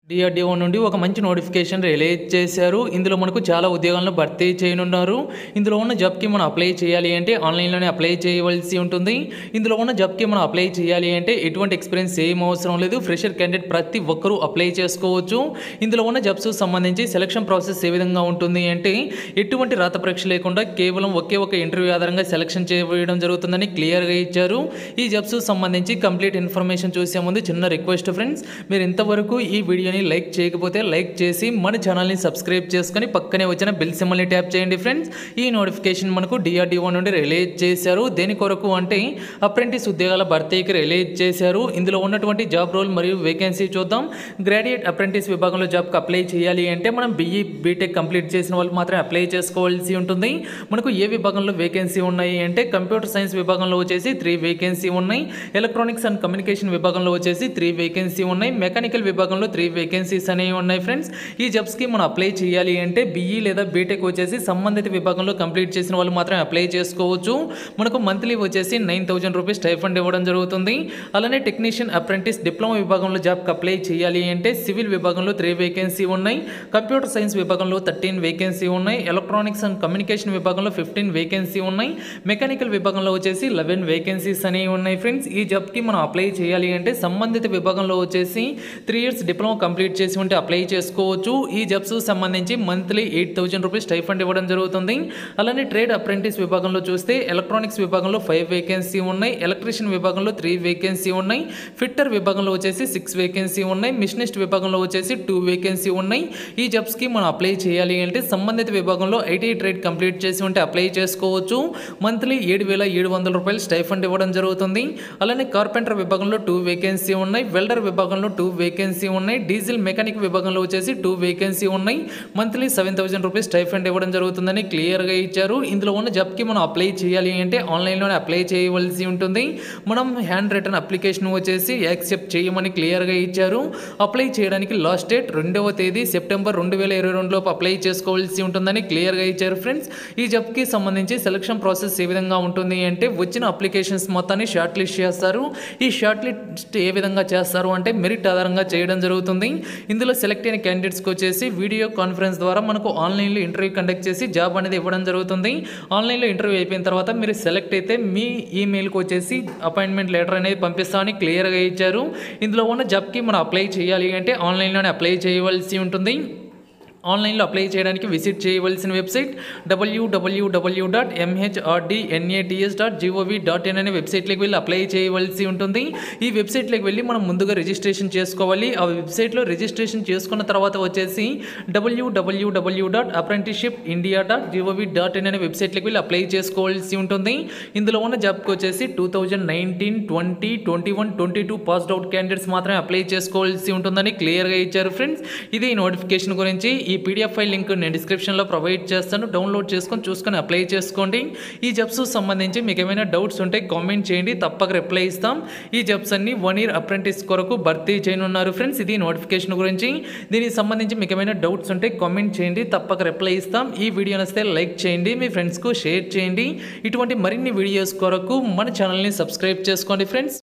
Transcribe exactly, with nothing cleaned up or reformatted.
DRDO నుండి ఒక మంచి నోటిఫికేషన్ రిలీజ్ చేశారు. ఇందులో మనకు చాలా ఉద్యోగాలను భర్తీ చేయనున్నారు. ఇందులో ఉన్న జాబ్‌కి మనం అప్లై చేయాలి అంటే ఆన్‌లైన్‌లోనే అప్లై చేయవలసి ఉంటుంది. ఇందులో ఉన్న జాబ్‌కి మనం అప్లై చేయాలి అంటే ఎటువంటి ఎక్స్‌పీరియన్స్ ఏం అవసరం లేదు. ఫ్రెషర్ క్యాండిడేట్ ప్రతి ఒక్కరూ అప్లై చేసుకోవచ్చు. ఇందులో ఉన్న జాబ్స్‌కి సంబంధించి సెలక్షన్ ప్రాసెస్ ఏ విధంగా ఉంటుంది అంటే ఎటువంటి రాత పరీక్ష లేకుండా కేవలం ఒకే ఒక ఇంటర్వ్యూ ఆధారంగా సెలక్షన్ చేయడం జరుగుతుందని క్లియర్‌గా ఇచ్చారు. ఈ జాబ్స్‌కి సంబంధించి కంప్లీట్ ఇన్ఫర్మేషన్ చూసే ముందు చిన్న రిక్వెస్ట్ ఫ్రెండ్స్, మీరు ఇంతవరకు ఈ వీడియో లైక్ చేయకపోతే లైక్ చేసి మన ఛానల్ని సబ్స్క్రైబ్ చేసుకొని పక్కనే వచ్చిన బెల్ సింబల్ని ట్యాప్ చేయండి ఫ్రెండ్స్. ఈ నోటిఫికేషన్ మనకు డిఆర్‌డీఓ నుండి రిలీజ్ చేశారు. దేని కొరకు అంటే అప్రెంటిస్ ఉద్యోగాల భర్తీకి రిలీజ్ చేశారు. ఇందులో ఉన్నటువంటి జాబ్ రోల్ మరియు వేకెన్సీ చూద్దాం. గ్రాడ్యుయేట్ అప్రెంటిస్ విభాగంలో జాబ్కి అప్లై చేయాలి అంటే మనం బీఈ బీటెక్ కంప్లీట్ చేసిన వాళ్ళు మాత్రమే అప్లై చేసుకోవాల్సి ఉంటుంది. మనకు ఏ విభాగంలో వేకెన్సీ ఉన్నాయి అంటే కంప్యూటర్ సైన్స్ విభాగంలో వచ్చేసి త్రీ వేకెన్సీ ఉన్నాయి. ఎలక్ట్రానిక్స్ అండ్ కమ్యూనికేషన్ విభాగంలో వచ్చేసి త్రీ వేకెన్సీ ఉన్నాయి. మెకానికల్ విభాగంలో త్రీ వేకెన్సీస్ అనేవి ఉన్నాయి ఫ్రెండ్స్. ఈ జాబ్స్కి మనం అప్లై చేయాలి అంటే బీఈ లేదా బీటెక్ వచ్చేసి సంబంధిత విభాగంలో కంప్లీట్ చేసిన వాళ్ళు మాత్రమే అప్లై చేసుకోవచ్చు. మనకు మంత్లీ వచ్చేసి నైన్ థౌజండ్ రూపీస్ స్టైఫండ్ ఇవ్వడం జరుగుతుంది. అలానే టెక్నీషియన్ అప్రెంటిస్ డిప్లొమా విభాగంలో జాబ్కి అప్లై చేయాలి అంటే సివిల్ విభాగంలో త్రీ వేకెన్సీ ఉన్నాయి. కంప్యూటర్ సైన్స్ విభాగంలో థర్టీన్ వేకెన్సీ ఉన్నాయి. ఎలక్ట్రానిక్స్ అండ్ కమ్యూనికేషన్ విభాగంలో ఫిఫ్టీన్ వేకెన్సీ ఉన్నాయి. మెకానికల్ విభాగంలో వచ్చేసి లెవెన్ వేకెన్సీస్ అనేవి ఉన్నాయి ఫ్రెండ్స్. ఈ జాబ్కి మనం అప్లై చేయాలి అంటే సంబంధిత విభాగంలో వచ్చేసి త్రీ ఇయర్స్ డిప్లొమా కంప్లీట్ చేసి ఉంటే అప్లై చేసుకోవచ్చు. ఈ జాబ్స్ సంబంధించి monthly eight thousand rupees stipend ఇవ్వడం జరుగుతుంది. అలానే ట్రేడ్ అప్రెంటిస్ విభాగంలో చూస్తే ఎలక్ట్రానిక్స్ విభాగంలో ఫైవ్ వేకెన్సీ ఉన్నాయి. ఎలక్ట్రీషియన్ విభాగంలో త్రీ వేకెన్సీ ఉన్నాయి. ఫిట్టర్ విభాగంలో వచ్చేసి సిక్స్ వేకెన్సీ ఉన్నాయి. మిషనిస్ట్ విభాగంలో వచ్చేసి టూ వేకెన్సీ ఉన్నాయి. ఈ జాబ్స్కి మనం అప్లై చేయాలి అంటే సంబంధిత విభాగంలో ఐటీ ట్రేడ్ కంప్లీట్ చేసి ఉంటే అప్లై చేసుకోవచ్చు. మంత్లీ ఏడు వేల ఏడు వందల రూపాయలు స్టైఫండ్ ఇవ్వడం జరుగుతుంది. అలానే కార్పెంటర్ విభాగంలో టూ వేకెన్సీ ఉన్నాయి. వెల్డర్ విభాగంలో టూ వేకెన్సీ ఉన్నాయి. డీజిల్ మెకానిక్ విభాగంలో వచ్చేసి టూ వేకెన్సీ ఉన్నాయి. Monthly seven thousand rupees stipend ఇవ్వడం జరుగుతుందని క్లియర్గా ఇచ్చారు. ఇందులో ఉన్న జాబ్కి మనం అప్లై చేయాలి అంటే ఆన్లైన్లోనే అప్లై చేయవలసి ఉంటుంది. మనం హ్యాండ్ రిటర్న్ అప్లికేషన్ వచ్చేసి యాక్సెప్ట్ చేయమని క్లియర్గా ఇచ్చారు. అప్లై చేయడానికి లాస్ట్ డేట్ రెండవ తేదీ సెప్టెంబర్ రెండు వేల ఇరవై రెండు లోపు అప్లై చేసుకోవాల్సి ఉంటుందని క్లియర్గా ఇచ్చారు ఫ్రెండ్స్. ఈ జాబ్కి సంబంధించి సెలక్షన్ ప్రాసెస్ ఏ విధంగా ఉంటుంది అంటే వచ్చిన అప్లికేషన్స్ మొత్తాన్ని షార్ట్ లిస్ట్ చేస్తారు. ఈ షార్ట్ లిస్ట్ ఏ విధంగా చేస్తారు అంటే మెరిట్ ఆధారంగా చేయడం జరుగుతుంది. ఇందులో సెలెక్ట్ అయిన క్యాండిడేట్స్కి వచ్చేసి వీడియో కాన్ఫరెన్స్ ద్వారా మనకు ఆన్లైన్లో ఇంటర్వ్యూ కండక్ట్ చేసి జాబ్ అనేది ఇవ్వడం జరుగుతుంది. ఆన్లైన్లో ఇంటర్వ్యూ అయిపోయిన తర్వాత మీరు సెలెక్ట్ అయితే మీ ఈమెయిల్కి వచ్చేసి అపాయింట్మెంట్ లెటర్ అనేది పంపిస్తామని క్లియర్గా ఇచ్చారు. ఇందులో ఉన్న జాబ్కి మనం అప్లై చేయాలి అంటే ఆన్లైన్లోనే అప్లై చేయవలసి ఉంటుంది. ఆన్లైన్లో అప్లై చేయడానికి విజిట్ చేయవలసిన website WWW dot MHRDNATS dot GOV dot in అనే వెబ్సైట్లోకి వెళ్ళి అప్లై చేయవలసి ఉంటుంది. ఈ వెబ్సైట్లోకి వెళ్ళి మనం ముందుగా రిజిస్ట్రేషన్ చేసుకోవాలి. ఆ వెబ్సైట్లో రిజిస్ట్రేషన్ చేసుకున్న తర్వాత వచ్చేసి WWW dot apprenticeship India dot GOV dot in అనే వెబ్సైట్లోకి వెళ్ళి అప్లై చేసుకోవాల్సి ఉంటుంది. ఇందులో ఉన్న జాబ్కి వచ్చేసి two thousand nineteen twenty twenty one twenty two passed out candidates మాత్రమే అప్లై చేసుకోవాల్సి ఉంటుందని క్లియర్గా ఇచ్చారు ఫ్రెండ్స్. ఇది ఈ నోటిఫికేషన్ గురించి. ఈ పీడిఎఫ్ ఫైల్ లింక్ నేను డిస్క్రిప్షన్లో ప్రొవైడ్ చేస్తాను. డౌన్లోడ్ చేసుకొని చూసుకొని అప్లై చేసుకోండి. ఈ జాబ్స్ సంబంధించి మీకు ఏమైనా డౌట్స్ ఉంటే కామెంట్ చేయండి, తప్పక రిప్లై ఇస్తాం. ఈ జాబ్స్ అన్ని వన్ ఇయర్ అప్రెంటిస్ కొరకు భర్తీ చేయనున్నారు ఫ్రెండ్స్. ఇది నోటిఫికేషన్ గురించి. దీనికి సంబంధించి మీకు ఏమైనా డౌట్స్ ఉంటే కామెంట్ చేయండి, తప్పక రిప్లై ఇస్తాం. ఈ వీడియో నచ్చితే లైక్ చేయండి, మీ ఫ్రెండ్స్కు షేర్ చేయండి. ఇటువంటి మరిన్ని వీడియోస్ కొరకు మన ఛానల్ని సబ్స్క్రైబ్ చేసుకోండి ఫ్రెండ్స్.